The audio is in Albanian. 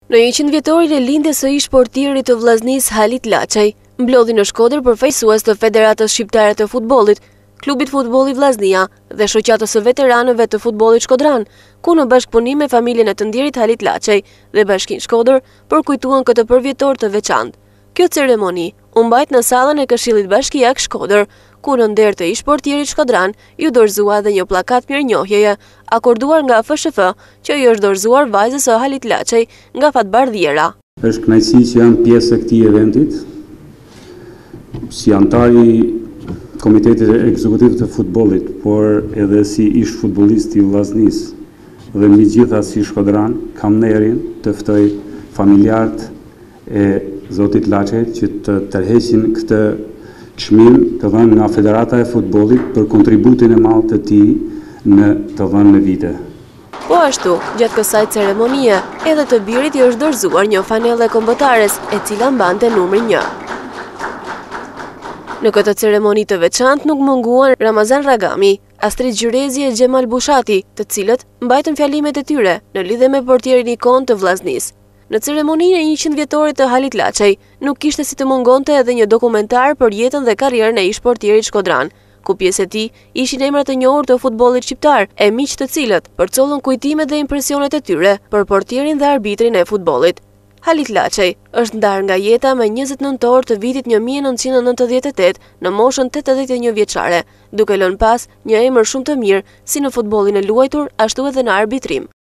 Në 100 vjetorin e lindjes së ish portierit të vllaznisë Halit Laçej, mblodhi në Shkodër përfaqësues të Federatës Shqiptare të Futbollit, Klubit Futbolli Vllaznia dhe Shoqatës së Veteranëve të Futbollit Shkodran, ku në bashkëpunim me familjen e të ndjerit Halit Laçej dhe Bashkinë Shkodër përkujtuan këtë përvjetor të veçantë. Kjo ceremoni u mbajt në sallën e Këshillit Bashkiak Shkodër, ku në nder të ish portierit shkodran ju dorëzua dhe një plakat mirënjohjeje akorduar nga FSHF, që i është dorëzuar vajzës së Halit Laçej nga fatbardhiera. Është kënaqësi që jam pjesë e këtij eventit, si antari i Komitetit Ekzekutiv të Futbollit, por edhe si ish futbollist i vllaznisë dhe mbi gjitha si shkodran, kam nerin të ftoj familjarët e zotit Laçej që të tërheqin këtë çmim të dhënë nga Federata e Futbollit për kontributin e madh të tij në të dhënë vite. Po ashtu, gjatë kësaj ceremonie, edhe të birit i është dorëzuar një fanellë kombëtares, e cila mbante numrin 1. Në këtë ceremoni të veçantë nuk munguan Ramazan Ragami, Astrid Gjyrezi e Gjemal Bushati, të cilët mbajtën fjalimet e tyre në lidhje me portierin ikon të vllaznisë. Në ceremoninë e 100 vjetorit të Halit Laçej, nuk kishte si të mungonte edhe një dokumentar për jetën dhe karrierën e ish portierit shkodran, ku pjesë e tij ishin emra të njohur të futbollit shqiptar, e miq të cilët përcollën kujtimet dhe impresionet e tyre për portierin dhe arbitrin e futbollit. Halit Laçej është ndarë nga jeta me 20 nëntor të vitit 1998 në moshën 81 vjeçare, duke lënë pas një emër shumë të mirë si në futbollin e luajtur, ashtu edhe në arbitrim.